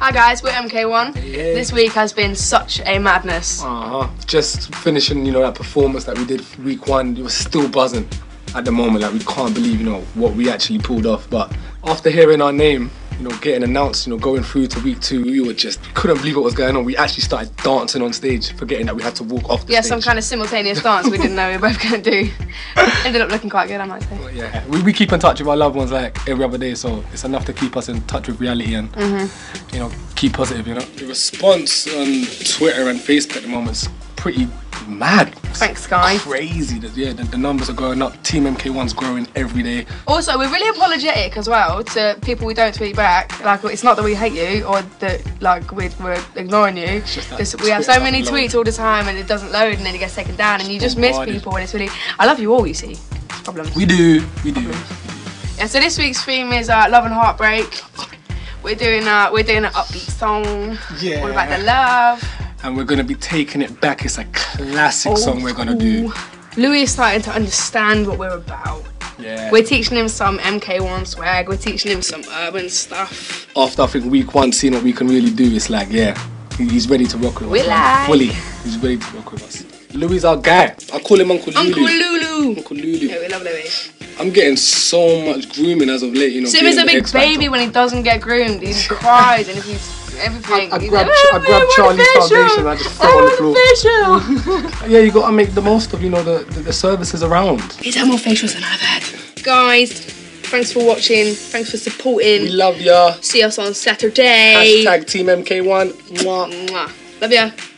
Hi guys, we're Mk1. Yeah. This week has been such a madness. Just finishing, that performance that we did week 1, it was still buzzing at the moment. Like, we can't believe, what we actually pulled off. But after hearing our name, getting announced, going through to week 2, we couldn't believe what was going on. We actually started dancing on stage, forgetting that we had to walk off the stage. Some kind of simultaneous dance we didn't know we were both going to do. Ended up looking quite good, I might say. But yeah, we keep in touch with our loved ones like every other day, so it's enough to keep us in touch with reality and, keep positive, The response on Twitter and Facebook at the moment is pretty mad. Thanks, guys. Crazy. The numbers are going up. Team Mk1's growing every day. Also, we're really apologetic as well to people we don't tweet back. Like, it's not that we hate you or that we're ignoring you. It's we have so many tweets all the time and it doesn't load and then it gets taken down and you just miss people and it's really. I love you all. You see, problems. We do. Yeah. So this week's theme is love and heartbreak. We're doing an upbeat song. Yeah. All about the love. And we're gonna be taking it back. It's a classic song we're gonna do. Louis is starting to understand what we're about. Yeah. We're teaching him some Mk1 swag. We're teaching him some urban stuff. After I think week 1, seeing what we can really do, it's like, yeah, he's ready to rock with us. Fully. He's ready to rock with us. Louis is our guy. I call him Uncle Lulu. Uncle Lulu. Uncle Lulu. Yeah, we love Louis. I'm getting so much grooming as of late, Sim is a big baby when he doesn't get groomed. He cries and he's everything. I grabbed Charlie's foundation and I just threw it on the floor. Yeah, you gotta make the most of, the services around. He's had more facials than I've had. Guys, thanks for watching. Thanks for supporting. We love ya. See us on Saturday. #Team Mk1. Mwah. Mwah. Love ya.